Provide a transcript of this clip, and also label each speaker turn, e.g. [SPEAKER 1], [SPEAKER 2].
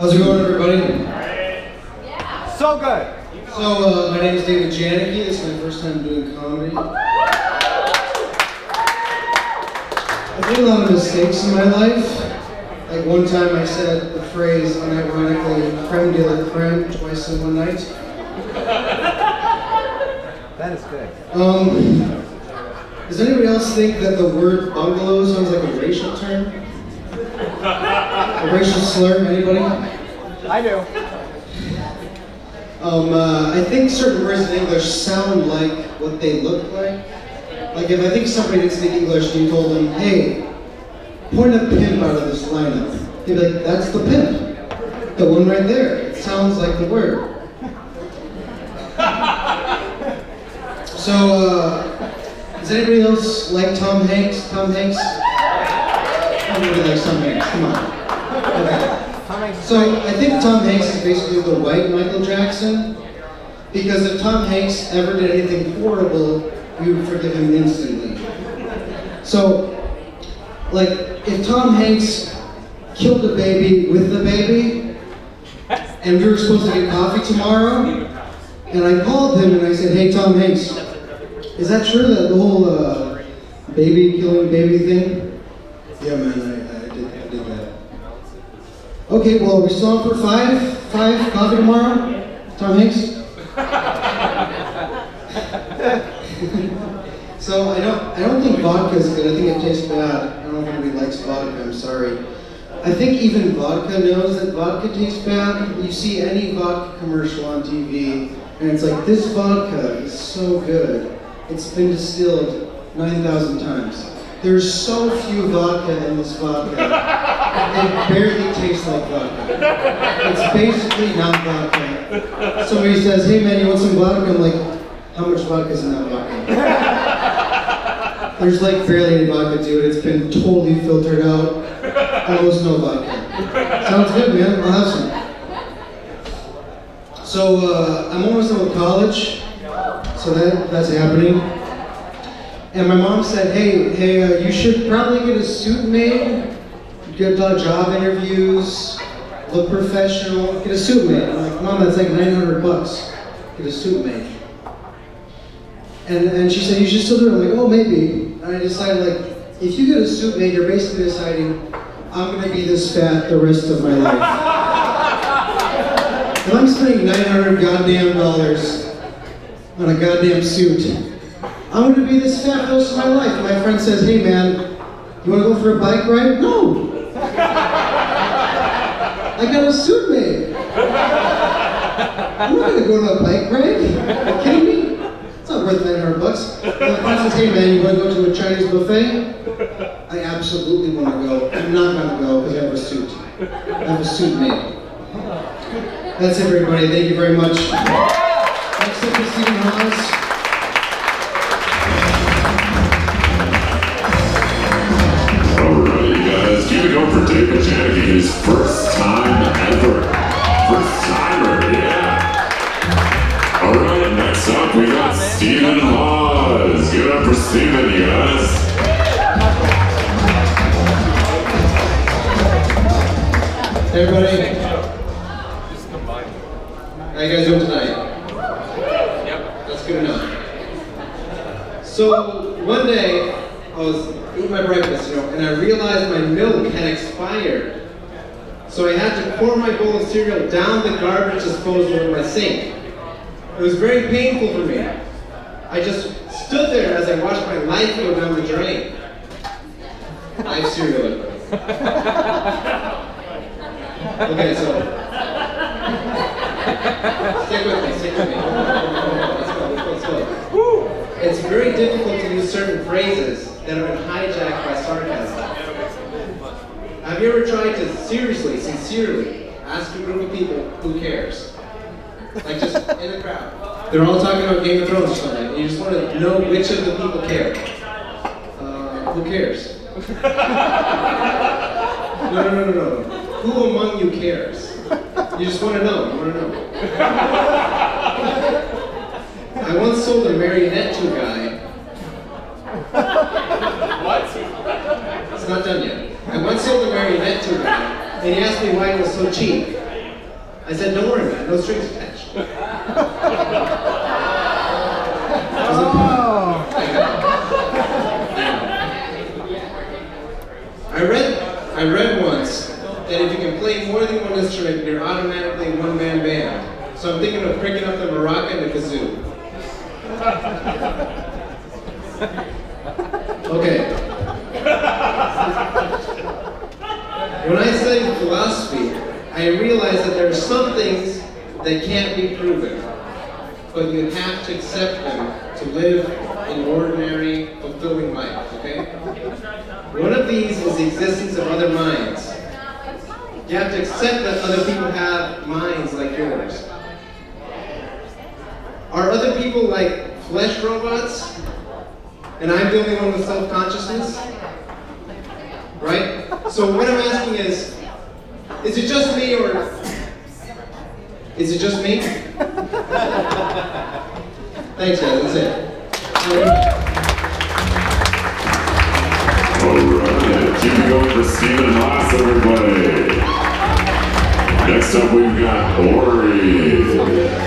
[SPEAKER 1] How's it going, everybody?
[SPEAKER 2] Yeah. So good.
[SPEAKER 1] So, my name is David Janicki. This is my first time doing comedy. I've made a lot of mistakes in my life. Like one time I said the phrase unironically, creme de la creme, twice in one night.
[SPEAKER 2] That is good.
[SPEAKER 1] Does anybody else think that the word bungalow sounds like a racial term? A racial slur, anybody?
[SPEAKER 2] I do.
[SPEAKER 1] I think certain words in English sound like what they look like. Like if I think somebody didn't speak English and you told them, hey, point a pimp out of this lineup. They'd be like, that's the pimp. The one right there. It sounds like the word. So, does anybody else like Tom Hanks? Tom Hanks? Everybody likes Tom Hanks, come on. Okay. So, I think Tom Hanks is basically the white Michael Jackson, because if Tom Hanks ever did anything horrible, we would forgive him instantly. So, like, if Tom Hanks killed a baby with the baby, and we were supposed to get coffee tomorrow, and I called him and I said, hey Tom Hanks, is that true, that the whole baby killing baby thing? Yeah man, I did that. Okay, well, we still on for five coffee tomorrow? Tom Hanks? So I don't think vodka is good. I think it tastes bad. I don't know if anybody likes vodka, I'm sorry. I think even vodka knows that vodka tastes bad. You see any vodka commercial on TV, and it's like, this vodka is so good. It's been distilled 9,000 times. There's so few vodka in this vodka, it barely tastes like vodka. It's basically not vodka. Somebody says, hey man, you want some vodka? I'm like, how much vodka is in that vodka? There's like barely any vodka to it. It's been totally filtered out. Almost no vodka. Sounds good, man. I'll have some. So I'm almost done with college. So that's happening. And my mom said, hey, you should probably get a suit made. Get job interviews. Look professional. Get a suit made. I'm like, Mom, that's like $900. Get a suit made. And she said, you should still do it. I'm like, oh, maybe. And I decided, like, if you get a suit made, you're basically deciding, I'm going to be this fat the rest of my life. And I'm spending $900 goddamn dollars on a goddamn suit. I'm going to be this fat the rest of my life. And my friend says, hey, man, you want to go for a bike ride? No. I got a suit made. I'm not going to go to a bike ride. Are you kidding me? It's not worth $900. And the friend says, hey man, you want to go to a Chinese buffet? I absolutely want to go. I'm not going to go because I have a suit. I have a suit made. That's it, everybody. Thank you very much. Next up is Stephen Hawes.
[SPEAKER 3] Alright, guys, keep it going for David Janicki, his first time ever. First timer, yeah. Alright, next up we got Stephen Hawes. Give it up for Stephen, you guys.
[SPEAKER 1] Hey everybody. How you guys doing tonight? Yep. That's good enough. So one day I was eating my breakfast, and I realized my milk had expired. So I had to pour my bowl of cereal down the garbage disposal in my sink. It was very painful for me. I just stood there as I watched my life go down the drain. I have cereal. Okay, so stick with me. Let's go. It's very difficult to use certain phrases that have been hijacked by sarcasm. Have you ever tried to seriously, sincerely ask a group of people who cares? Like just in a crowd. They're all talking about Game of Thrones or something, and you just want to know which of the people care. Who cares? No. Who among you cares? You just want to know. You want to know. I once sold a marionette to a guy. What? It's not done yet. I once sold a marionette to a guy, and he asked me why it was so cheap. I said, don't worry, man, no strings attached. I read once that if you can play more than one instrument, you're automatically a one-man band. So I'm thinking of picking up the maraca and the kazoo. Okay. When I studied philosophy, I realized that there are some things that can't be proven, but you have to accept them to live an ordinary, fulfilling life, okay? One of these is the existence of other minds. You have to accept that other people have minds like yours. Are other people like flesh robots? And I'm the only one with self-consciousness? Right? So what I'm asking is it just me or is it just me? Thanks guys, that's it.
[SPEAKER 3] Alright, keep it going for Stephen Haas, everybody. Next up we've got Ori.